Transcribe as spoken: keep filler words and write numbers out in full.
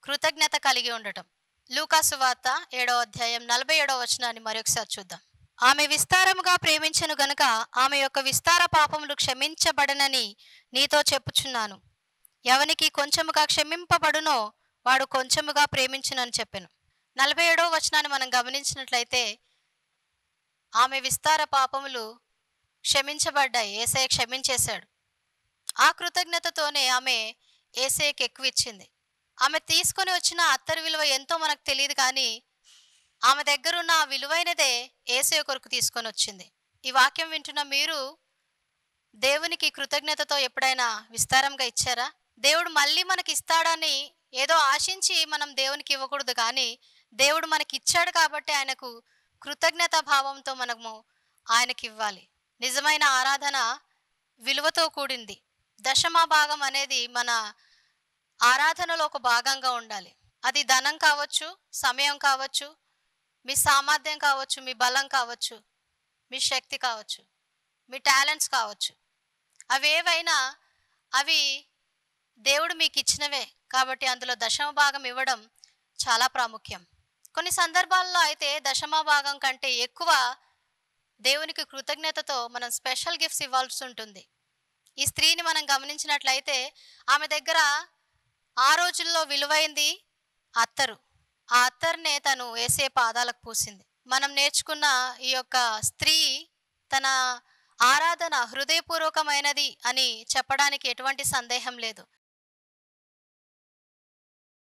కృతజ్ఞత కలిగి ఉండటం. లూకా సువార్త ఏడో అధ్యాయం నలభై ఏడో వచనాన్ని మరొకసారి చూద్దాం. ఆమె విస్తారముగా ప్రేమించెను గనుక ఆమె యొక్క విస్తార పాపములు క్షమించబడనని నీతో చెప్పుచున్నాను. ఎవనికి కొంచెముగా క్షమింపబడునో వాడు కొంచెముగా ప్రేమించునని చెప్పెను. నలభై ఏడో వచనాన్ని మనం గమనించినట్లయితే ఆమె విస్తార పాపములు క్షమించబడ్డాయి. యేసయ్య క్షమించేశాడు. ఆ కృతజ్ఞతతోనే ఆమె యేసయ్యకి ఎక్కువ ఇచ్చింది. ఆమె తీసుకొని వచ్చిన అత్తరు విలువ ఎంతో మనకు తెలియదు, కానీ ఆమె దగ్గరున్న ఆ విలువైనదే యేసయ్య కొరకు తీసుకొని వచ్చింది. ఈ వాక్యం వింటున్న మీరు దేవునికి కృతజ్ఞతతో ఎప్పుడైనా విస్తారంగా ఇచ్చారా? దేవుడు మళ్ళీ మనకి ఇస్తాడని ఏదో ఆశించి మనం దేవునికి ఇవ్వకూడదు, కానీ దేవుడు మనకి ఇచ్చాడు కాబట్టి ఆయనకు కృతజ్ఞతా భావంతో మనము ఆయనకి ఇవ్వాలి. నిజమైన ఆరాధన విలువతో కూడింది. దశమ భాగం అనేది మన ఆరాధనలో ఒక భాగంగా ఉండాలి. అది ధనం కావచ్చు, సమయం కావచ్చు, మీ సామర్థ్యం కావచ్చు, మీ బలం కావచ్చు, మీ శక్తి కావచ్చు, మీ టాలెంట్స్ కావచ్చు. అవి ఏవైనా అవి దేవుడు మీకు ఇచ్చినవే కాబట్టి అందులో దశమ భాగం ఇవ్వడం చాలా ప్రాముఖ్యం. కొన్ని సందర్భాల్లో అయితే దశమ భాగం కంటే ఎక్కువ దేవునికి కృతజ్ఞతతో మనం స్పెషల్ గిఫ్ట్స్ ఇవ్వాల్సి ఉంటుంది. ఈ స్త్రీని మనం గమనించినట్లయితే ఆమె దగ్గర ఆ రోజుల్లో విలువైంది అత్తరు. ఆ అత్తర్నే తను యేసే పాదాలకు పూసింది. మనం నేర్చుకున్న ఈ యొక్క స్త్రీ తన ఆరాధన హృదయపూర్వకమైనది అని చెప్పడానికి ఎటువంటి సందేహం లేదు.